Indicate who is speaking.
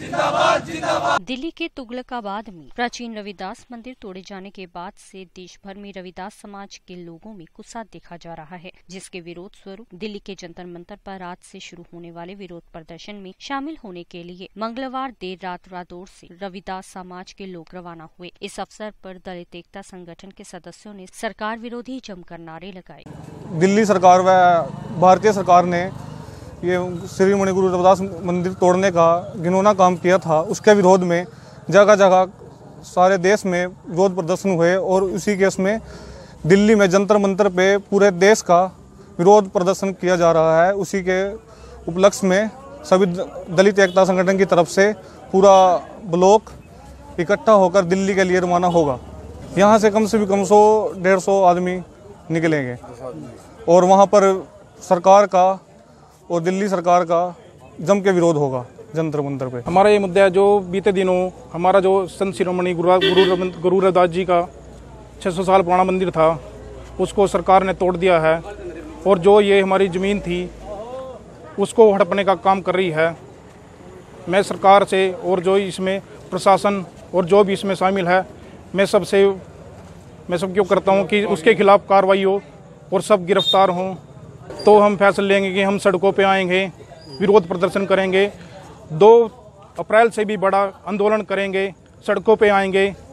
Speaker 1: जिंदाबाद जिंदाबाद।
Speaker 2: दिल्ली के तुगलकाबाद में प्राचीन रविदास मंदिर तोड़े जाने के बाद से देश भर में रविदास समाज के लोगों में गुस्सा देखा जा रहा है, जिसके विरोध स्वरूप दिल्ली के जंतर मंतर पर रात से शुरू होने वाले विरोध प्रदर्शन में शामिल होने के लिए मंगलवार देर रात रादौर से रविदास समाज के लोग रवाना हुए। इस अवसर पर दलित एकता संगठन के सदस्यों ने सरकार विरोधी जमकर नारे लगाए।
Speaker 3: दिल्ली सरकार व भारतीय सरकार ने ये श्री मणि गुरु रविदास मंदिर तोड़ने का घिनौना काम किया था, उसके विरोध में जगह जगह सारे देश में विरोध प्रदर्शन हुए और उसी केस में दिल्ली में जंतर मंतर पे पूरे देश का विरोध प्रदर्शन किया जा रहा है। उसी के उपलक्ष्य में सभी दलित एकता संगठन की तरफ से पूरा ब्लॉक इकट्ठा होकर दिल्ली के लिए रवाना होगा। यहाँ से कम 100-150 आदमी निकलेंगे और वहाँ पर सरकार का और दिल्ली सरकार का जम के विरोध होगा जंतर मंतर पे।
Speaker 4: हमारा ये मुद्दा है जो बीते दिनों हमारा जो संत शिरोमणि गुरु रविदास जी का 600 साल पुराना मंदिर था, उसको सरकार ने तोड़ दिया है और जो ये हमारी ज़मीन थी उसको हड़पने का काम कर रही है। मैं सरकार से और जो इसमें प्रशासन और जो भी इसमें शामिल है, मैं सबको करता हूँ कि उसके खिलाफ कार्रवाई हो और सब गिरफ्तार हों। तो हम फैसला लेंगे कि हम सड़कों पे आएंगे, विरोध प्रदर्शन करेंगे, 2 अप्रैल से भी बड़ा आंदोलन करेंगे, सड़कों पे आएंगे।